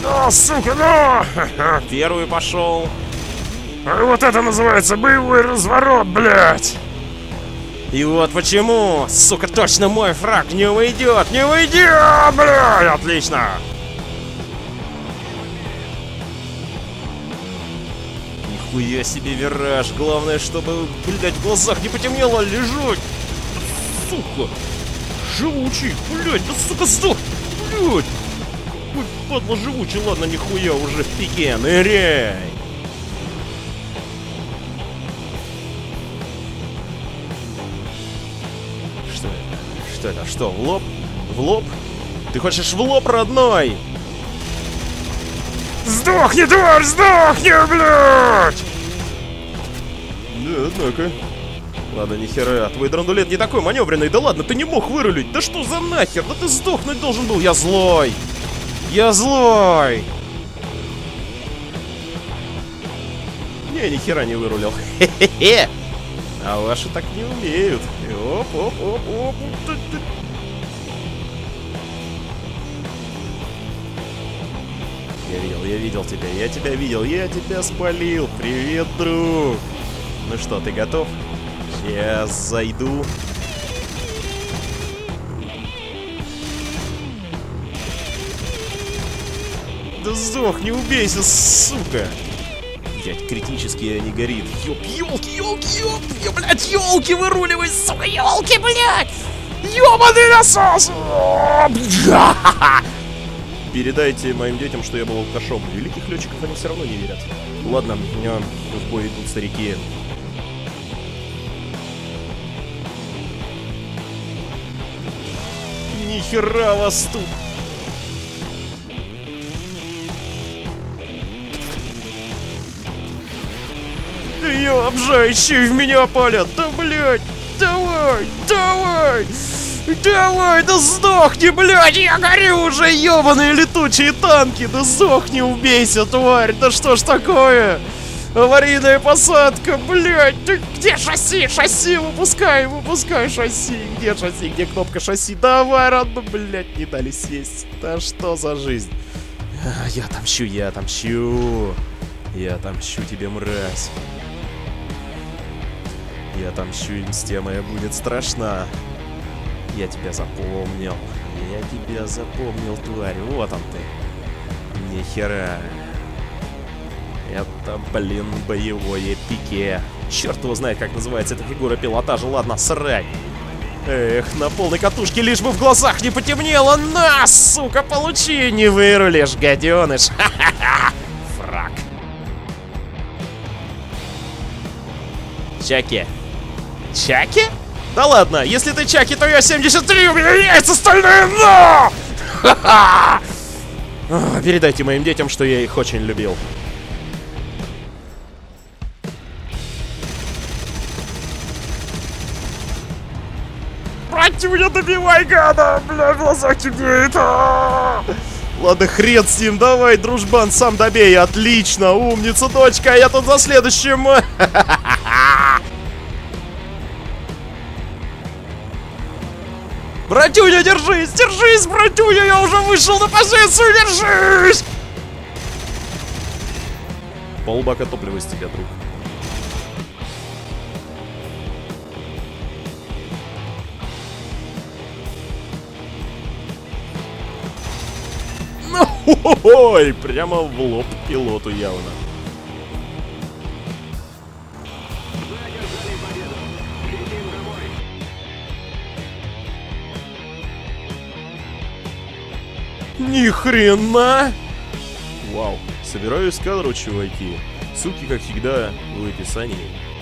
Ну, сука, ну! Первый пошел. А вот это называется боевой разворот, блядь! И вот почему, сука, точно мой фраг не уйдет, не уйдет! Блядь, отлично! Нихуя себе вираж, главное, чтобы, блядь, в глазах не потемнело, лежать! Сука! Живучий, блядь, да сука, сдох! Блядь! Какой падла живучий, ладно, нихуя, уже в пике, ныряй! Что это? Что это? Что, в лоб? В лоб? Ты хочешь в лоб, родной? Сдохни, тварь, сдохни, блядь! Да, однако. Ладно, нихера, твой драндулет не такой маневренный. Да ладно, ты не мог вырулить. Да что за нахер? Да ты сдохнуть должен был. Я злой. Я злой. Не, нихера не вырулил. Хе-хе-хе. А ваши так не умеют. Оп-оп-оп-оп. Я видел тебя, я тебя видел, я тебя спалил. Привет, друг. Ну что, ты готов? Сейчас зайду. Да сдохни, убейся, сука. Блять, критически не горит. Ёп, ёлки, ёлки, ёп. Я, блядь, ёлки выруливай, сука, ёлки, блядь. Ёбаный насос. Передайте моим детям, что я был алкашом. Великих летчиков они все равно не верят. Ладно, в бой идут старики. Нихера вас тут. Я обжающий, в меня палят. Да, блядь, давай, давай. Давай, да сдохни, блядь, я горю уже, ёбаные летучие танки. Да сдохни, убейся, тварь, да что ж такое? Аварийная посадка, блядь, да где шасси? Шасси, выпускай, выпускай шасси. Где шасси, где кнопка шасси? Давай, родно, блядь, не дали сесть. Да что за жизнь? Я отомщу, я отомщу. Я отомщу тебе, мразь. Я отомщу, и мстя моя будет страшна. Я тебя запомнил. Я тебя запомнил, тварь. Вот он ты. Нихера. Это, блин, боевое пике. Черт его знает, как называется эта фигура пилотажа. Ладно, срать. Эх, на полной катушке, лишь бы в глазах не потемнело. На, сука, получи, не вырулишь, гаденыш. Ха-ха-ха. Фрак. Чаки. Чаки? Да ладно, если ты Чаки, то я 73, у меня яйца стальные, но! Ха-ха! Передайте моим детям, что я их очень любил. Братюня, добивай, гада! Бля, в глазах темнеет! Ладно, хрен с ним, давай, дружбан, сам добей. Отлично, умница, дочка, а я тут за следующим. Братюня, держись, держись, братюня, я уже вышел на позицию, держись! Полбака топлива из тебя, друг. Ой, прямо в лоб пилоту явно. Ни хрена! Вау, собираю эскадру, чуваки. Ссылки, как всегда, в описании.